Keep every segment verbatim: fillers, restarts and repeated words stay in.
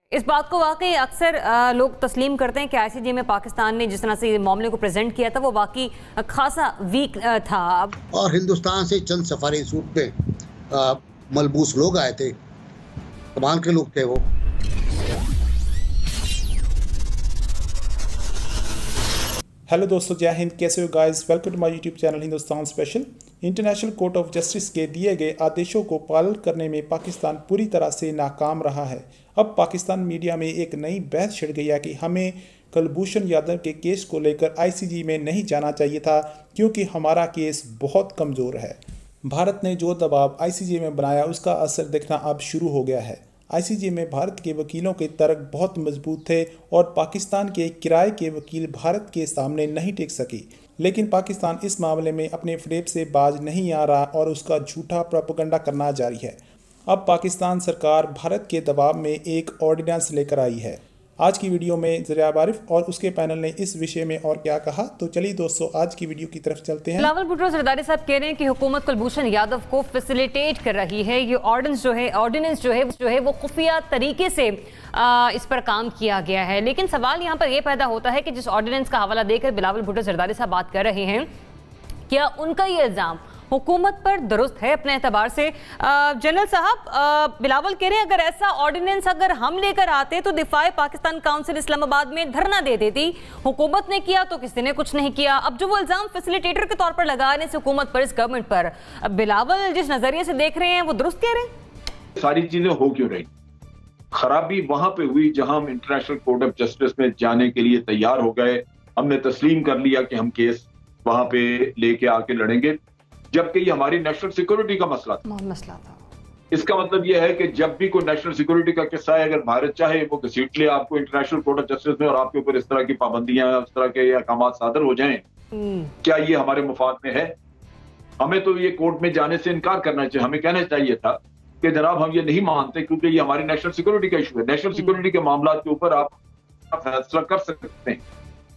इस बात को वाकई अक्सर लोग तस्लीम करते हैं कि आईसीजे में पाकिस्तान ने जिस तरह से मामले को प्रेजेंट किया था वो वाकई खासा वीक था। और हिंदुस्तान से चंद सफारी सूट पे आ, मलबूस लोग आए थे, कमाल के लोग थे वो। हेलो दोस्तों, जय हिंद। कैसे हो guys? Welcome to my YouTube channel Hindustan special. International court of justice के दिए गए आदेशों को पालन करने में पाकिस्तान पूरी तरह से नाकाम रहा है। अब पाकिस्तान मीडिया में एक नई बहस छिड़ गई है कि हमें कुलभूषण यादव के केस को लेकर आईसीजे में नहीं जाना चाहिए था क्योंकि हमारा केस बहुत कमज़ोर है। भारत ने जो दबाव आईसीजे में बनाया उसका असर दिखना अब शुरू हो गया है। आईसीजे में भारत के वकीलों के तर्क बहुत मजबूत थे और पाकिस्तान के किराए के वकील भारत के सामने नहीं टिक सके। लेकिन पाकिस्तान इस मामले में अपने फ्रेब से बाज नहीं आ रहा और उसका झूठा प्रोपेगेंडा करना जारी है। अब पाकिस्तान सरकार भारत के दबाव में एक ऑर्डिनेंस लेकर आई है। आज की वीडियो में ज़रिया आरिफ और उसके पैनल ने इस विषय में और क्या कहा, तो चलिए दोस्तों आज की वीडियो की तरफ चलते हैं। बिलावल भुट्टो जरदारी साहब कह रहे हैं कि हुकूमत कुलभूषण यादव को फैसिलिटेट कर रही है। ये ऑर्डिनेंस जो है ऑर्डिनेंस जो है जो है वो खुफिया तरीके से आ, इस पर काम किया गया है। लेकिन सवाल यहाँ पर यह पैदा होता है कि जिस ऑर्डिनेंस का हवाला देकर बिलावल भुट्टो जरदारी साहब बात कर रहे हैं, क्या उनका ये इल्ज़ाम हुकूमत पर दुरुस्त है अपने एतबार से? जनरल साहब, बिलावल कह रहे हैं अगर ऐसा ऑर्डिनेंस अगर हम लेकर आते तो दिफाए पाकिस्तान काउंसिल इस्लामाबाद में धरना दे देती। हुकूमत ने किया तो किसी ने कुछ नहीं किया। अब जो वो इल्जाम फैसिलिटेटर के तौर पर लगा रहे हैं हुकूमत पर, इस गवर्नमेंट पर, बिलावल जिस नजरिए से देख रहे हैं वो दुरुस्त कह रहे हैं? सारी चीजें हो क्यों रही? खराबी वहां पे हुई जहां हम इंटरनेशनल कोर्ट ऑफ जस्टिस में जाने के लिए तैयार हो गए। हमने तस्लीम कर लिया कि हम केस वहां पे लेके आके लड़ेंगे, जबकि ये हमारी नेशनल सिक्योरिटी का मसला था। मसला था। इसका मतलब यह है कि जब भी कोई नेशनल सिक्योरिटी का किस्सा है, अगर भारत चाहे वो घसीट ले आपको इंटरनेशनल कोर्ट ऑफ जस्टिस में और आपके ऊपर इस तरह की पाबंदियां, इस तरह के अहकाम सादर हो जाएं, क्या ये हमारे मुफाद में है? हमें तो ये कोर्ट में जाने से इनकार करना चाहिए। हमें कहना चाहिए था कि जनाब हम ये नहीं मानते क्योंकि ये हमारी नेशनल सिक्योरिटी का इशू है। नेशनल सिक्योरिटी के मामला के ऊपर आप फैसला कर सकते हैं,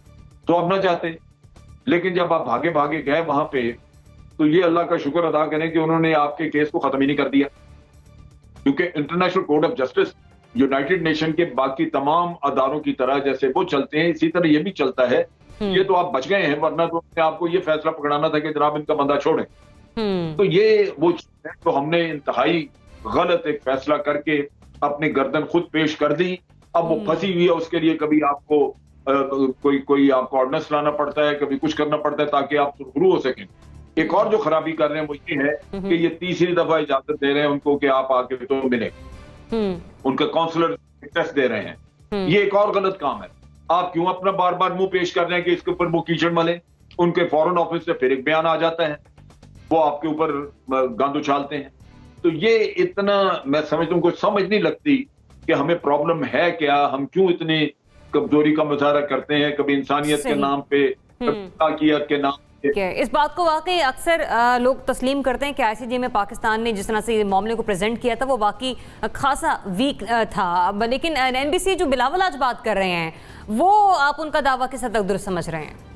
तो आप ना चाहते। लेकिन जब आप भागे भागे गए वहां पे, तो ये अल्लाह का शुक्र अदा करें कि उन्होंने आपके केस को खत्म ही नहीं कर दिया। क्योंकि international court of justice United Nation के बाकी तमाम अदारों की तरह जैसे वो चलते हैं, इसी तरह ये भी चलता है। ये तो आप बच गए हैं, वरना तो आपको ये फैसला पकड़ाना था कि जनाब इनका बंदा छोड़ें। तो ये वो चीज है तो हमने इंतहाई गलत एक फैसला करके अपनी गर्दन खुद पेश कर दी। अब वो फंसी हुई है, उसके लिए कभी आपको आ, कोई कोई आपको ऑर्डिनेंस लाना पड़ता है, कभी कुछ करना पड़ता है ताकि आप शुरू हो सकें। एक और जो खराबी कर रहे हैं वो ये है कि ये तीसरी दफा इजाजत दे रहे हैं उनको कि आप आके तो मिले, उनका काउंसलर एक्सेस दे रहे हैं। ये एक और गलत काम है। आप क्यों अपना बार बार मुंह पेश कर रहे हैं कि इसके ऊपर वो कीचड़ मले? उनके फॉरेन ऑफिस से फिर एक बयान आ जाता है, वो आपके ऊपर गंद उछालते हैं। तो ये इतना मैं समझता हूँ कुछ समझ नहीं लगती कि हमें प्रॉब्लम है क्या, हम क्यों इतनी कमजोरी का मुजाहरा करते हैं, कभी इंसानियत के नाम पे, कभी ताकियत के नाम। इस बात को वाकई अक्सर लोग तस्लीम करते हैं कि आईसीजे में पाकिस्तान ने जिस तरह से मामले को प्रेजेंट किया था वो वाकई खासा वीक था। लेकिन एनबीसी जो बिलावल आज बात कर रहे हैं वो आप उनका दावा किस हद तक दुरुस्त समझ रहे हैं?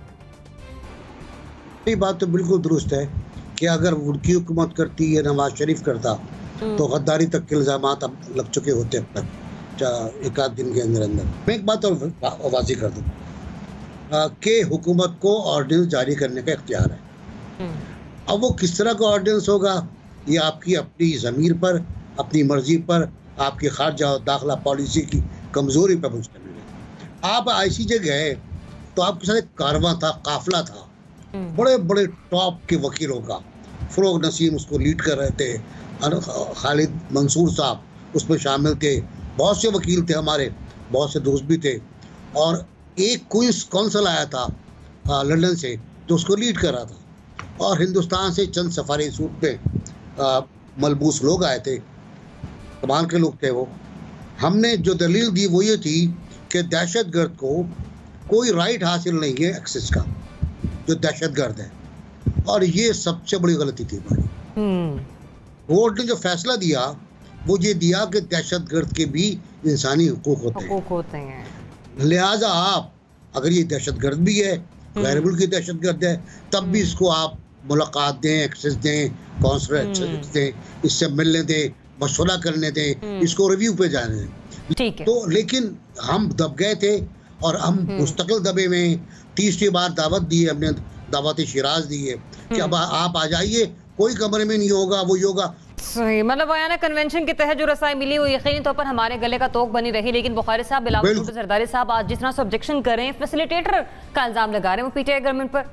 ये बात तो बिल्कुल दुरुस्त है कि अगर उनकी हुकूमत करती है, नवाज शरीफ करता, तो गद्दारी तक के इल्जाम अब लग चुके होते अब तक एक आध दिन के अंदर अंदर। मैं एक बात और वाज़ी कर दूँ कि हुकूमत को ऑर्डिनेंस जारी करने का इख्तियार है। अब वो किस तरह का ऑर्डिनेंस होगा ये आपकी अपनी ज़मीर पर, अपनी मर्जी पर, आपकी खारजा और दाखिला पॉलिसी की कमज़ोरी पर मुश्तमिल है। आप आईसीजे गए तो आपके साथ एक कारवां था, काफिला था, बड़े बड़े टॉप के वकीलों का। फरोग नसीम उसको लीड कर रहे थे, खालिद मंसूर साहब उसमें शामिल थे, बहुत से वकील थे हमारे, बहुत से दोस्त भी थे। और एक क्वींस काउंसिल आया था लंदन से जो उसको लीड कर रहा था। और हिंदुस्तान से चंद सफारी सूट पे आ, मलबूस लोग आए थे, कमाल के लोग थे वो। हमने जो दलील दी वो ये थी कि दहशतगर्द को कोई राइट हासिल नहीं है एक्सेस का, जो दहशतगर्द है। और ये सबसे बड़ी गलती थी हमारी। कोर्ट ने जो फैसला दिया वो ये दिया कि दहशतगर्द के भी इंसानी हुकूक होते हैं, होते हैं। लिहाजा आप अगर ये दहशतगर्द भी है, गैर मुल्की दहशतगर्द है, तब भी इसको आप मुलाकात दें, एक्सेस दें, काउंसलर एक्सेस दें, इससे मिलने दें, मशवरा करने दें, इसको रिव्यू पे जाने दें। ठीक है। तो लेकिन हम दब गए थे और हम मुस्तकिल दबे में। तीसरी बार दावत दी है हमने, दावत शिराज दी है कि अब आप आ जाइए, कोई कमरे में नहीं होगा, वो होगा। सही, मतलब बयाना कन्वेंशन के तहत जो रसाई मिली वो यकीनी तौर पर हमारे गले का तोक बनी रही। लेकिन बुखारी साहब, बिलावल भुट्टो जरदारी साहब आज जिस तरह से ऑब्जेक्शन कर रहे हैं, फैसिलिटेटर का इल्जाम लगा रहे हैं वो पीटीआई गवर्नमेंट पर।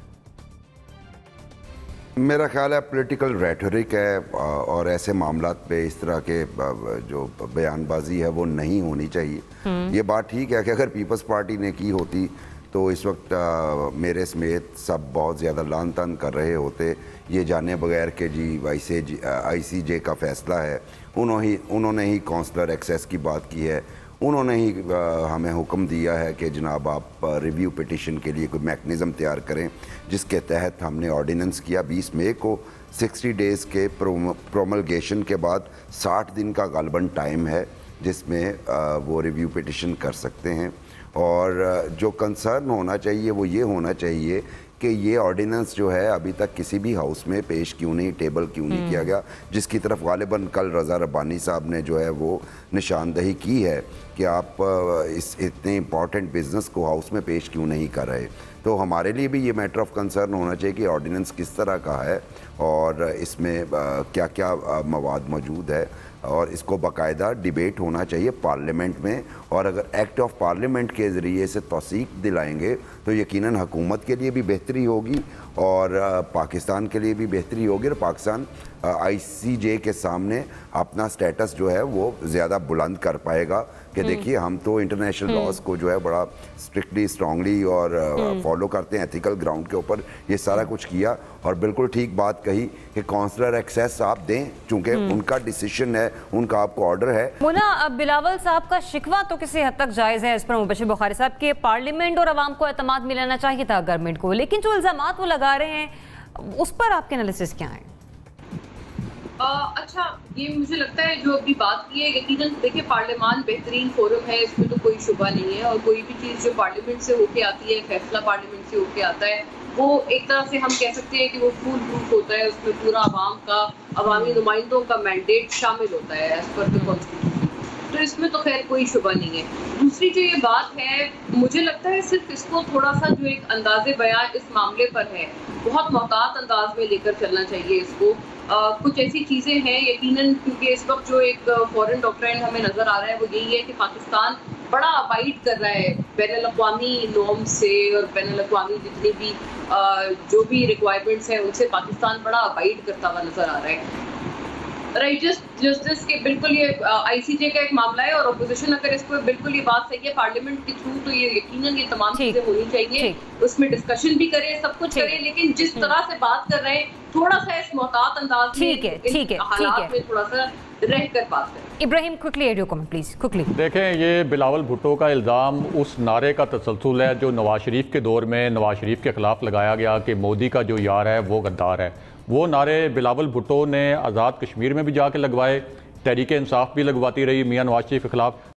मेरा ख्याल है पॉलिटिकल रेटोरिक है और ऐसे मामलात पे इस तरह के जो बयानबाजी है वो नहीं होनी चाहिए। ये बात ठीक है कि अगर पीपल्स पार्टी ने की होती तो इस वक्त आ, मेरे समेत सब बहुत ज़्यादा लान तान कर रहे होते, ये जाने बगैर के जी आई सी जे का फ़ैसला है, उन्होंने ही उन्होंने ही काउंसलर एक्सेस की बात की है, उन्होंने ही आ, हमें हुक्म दिया है कि जनाब आप रिव्यू पिटिशन के लिए कोई मैकेनिज़्म तैयार करें, जिसके तहत हमने ऑर्डिनेंस किया बीस मई को। साठ डेज़ के प्रोमलगेशन के बाद साठ दिन का गालबन टाइम है जिसमें आ, वो रिव्यू पिटिशन कर सकते हैं। और जो कंसर्न होना चाहिए वो ये होना चाहिए कि ये ऑर्डिनेंस जो है अभी तक किसी भी हाउस में पेश क्यों नहीं, टेबल क्यों नहीं किया गया, जिसकी तरफ गालिबन कल रज़ा रब्बानी साहब ने जो है वो निशानदही की है कि आप इस इतने इम्पॉर्टेंट बिज़नेस को हाउस में पेश क्यों नहीं कर रहे। तो हमारे लिए भी ये मैटर ऑफ कंसर्न होना चाहिए कि ऑर्डिनेंस किस तरह का है और इसमें क्या क्या मवाद मौजूद है और इसको बाकायदा डिबेट होना चाहिए पार्लियामेंट में। और अगर एक्ट ऑफ पार्लियामेंट के ज़रिए से तौसीक दिलाएंगे तो यकीनन हुकूमत के लिए भी बेहतरी होगी और पाकिस्तान के लिए भी बेहतरी होगी और पाकिस्तान आई सी जे के सामने अपना स्टेटस जो है वो ज़्यादा बुलंद कर पाएगा कि देखिए हम तो इंटरनेशनल लॉज को जो है बड़ा स्ट्रिक्टली स्ट्रांगली और फॉलो करते हैं, एथिकल ग्राउंड के ऊपर ये सारा कुछ किया। और बिल्कुल ठीक बात कही कि काउंसलर एक्सेस आप दें, चूंकि उनका डिसीजन है, उनका आपको ऑर्डर है। मुना, अब बिलावल साहब का शिकवा तो किसी हद तक जायज़ है इस पर मुबशिर बुखारी साहब के पार्लियामेंट और अवाम को एतमाद मिलाना चाहिए था गवर्नमेंट को, लेकिन जो इल्जामात वो लगा रहे हैं उस पर आपके एनालिसिस क्या है? आ, अच्छा, ये मुझे लगता है जो अभी बात की है, यकीनन देखिए पार्लियामान बेहतरीन फोरम है, इसमें तो कोई शुबा नहीं है। और कोई भी चीज़ जो पार्लियामेंट से होके आती है, फैसला पार्लियामेंट से होके आता है, वो एक तरह से हम कह सकते हैं कि वो फूल प्रूफ होता है, उसमें पूरा आवाम का, अवामी नुमाइंदों का मैंडेट शामिल होता है एज पर द कॉन्स्टिट्यूशन। तो इसमें तो खैर कोई शुबा नहीं है। दूसरी जो ये बात है, मुझे लगता है सिर्फ इसको थोड़ा सा जो एक अंदाजे बयान इस मामले पर है, बहुत मोहतात अंदाज में लेकर चलना चाहिए इसको। आ, कुछ ऐसी चीज़ें हैं यकीनन, क्योंकि इस वक्त जो एक फॉरेन डॉक्ट्राइन हमें नज़र आ रहा है वो यही है कि पाकिस्तान बड़ा अवाइड कर रहा है बैनुल-अक़वामी नॉर्म से और बैनुल-अक़वामी जितनी भी आ, जो भी रिक्वायरमेंट्स हैं उनसे पाकिस्तान बड़ा अवाइड करता हुआ नज़र आ रहा है। राइट, जस्ट जस्टिस के बिल्कुल ये आईसीजे का एक मामला है और अपोजिशन अगर इसको बिल्कुल ये बात सही है पार्लियामेंट के थ्रू, तो ये यकीनन ये तमाम चीजें होनी चाहिए, उसमें डिस्कशन भी करें, सब कुछ करें, लेकिन जिस तरह से बात कर रहे हैं थोड़ा सा इस मोहतात अंदाज में, ठीक है, ठीक है, हालात में थोड़ा सा रह कर बात करें। Ibrahim, quickly add your comment please, quickly. देखें, ये बिलावल भुट्टो का इल्ज़ाम उस नारे का तसलसल है जो नवाज शरीफ के दौर में नवाज शरीफ के खिलाफ लगाया गया कि मोदी का जो यार है वो गद्दार है। वो नारे बिलावल भुट्टो ने आज़ाद कश्मीर में भी जाके लगवाए, तहरीक इंसाफ भी लगवाती रही मियां नवाज शरीफ के खिलाफ।